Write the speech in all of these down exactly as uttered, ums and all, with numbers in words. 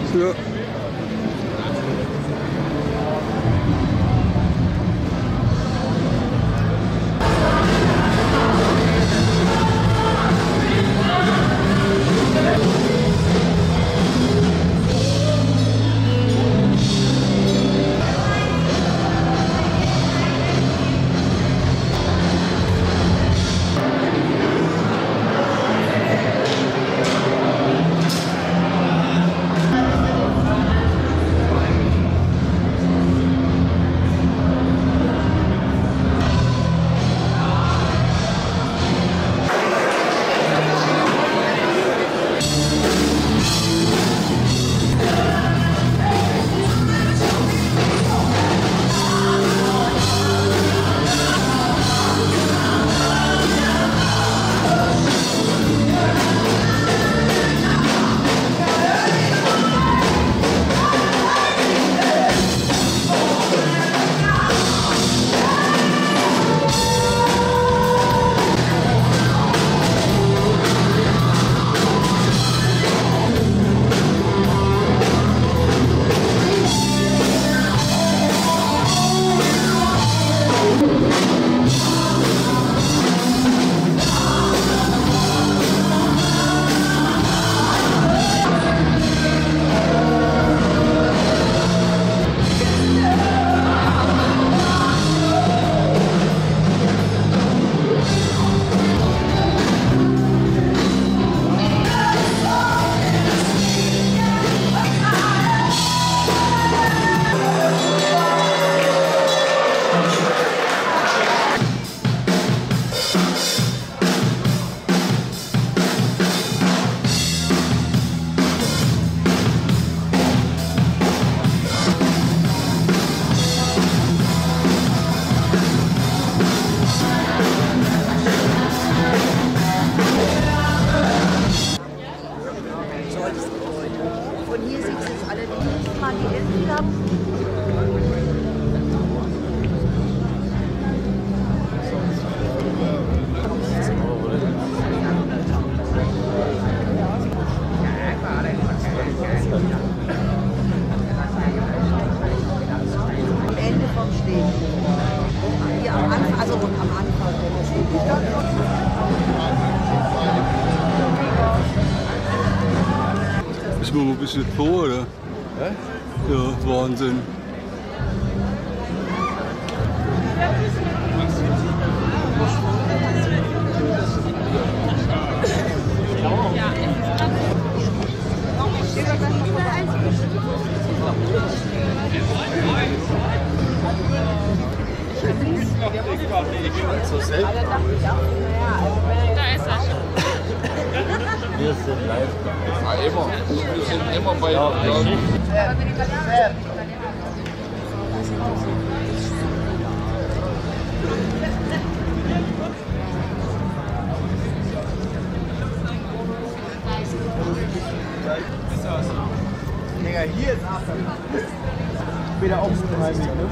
Ja. Von hier sieht es jetzt allerdings mal die Elfenklappen. Am Ende vom Stehen. Hier am Anfang, also am Anfang. Ist man mal ein bisschen vor, oder? Hä? Ja, Wahnsinn. So selten. Da ist er schon. Wir sind live. Ja, immer. Wir sind immer bei Ja, Digga, hier ist After. Später auch unheimlich, ne?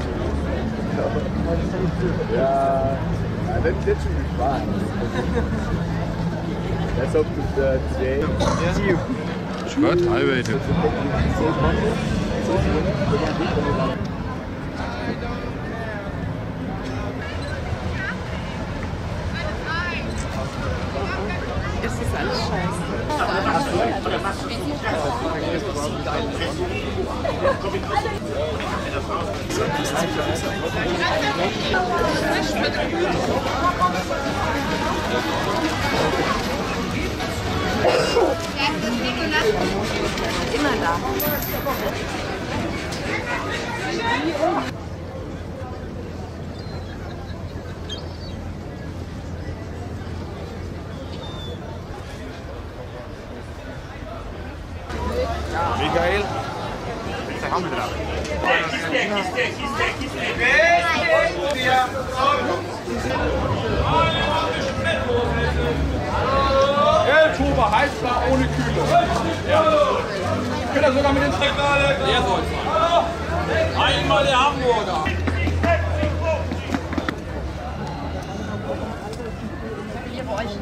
Ja, ja, das ist schon Spaß. Let's hope that uh, today. Schwört, Highway. Es ist alles scheiße. Immer da. Michael. Gelbschuber, Heißler ohne Kühlung. Ja. Könnt ihr sogar mit ins Regal. Der soll es. Einmal der Hamburger.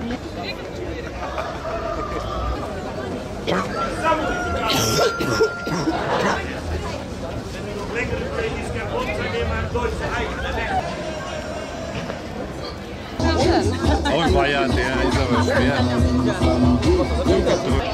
Ja. Oh, war ja, der ist aber schwer.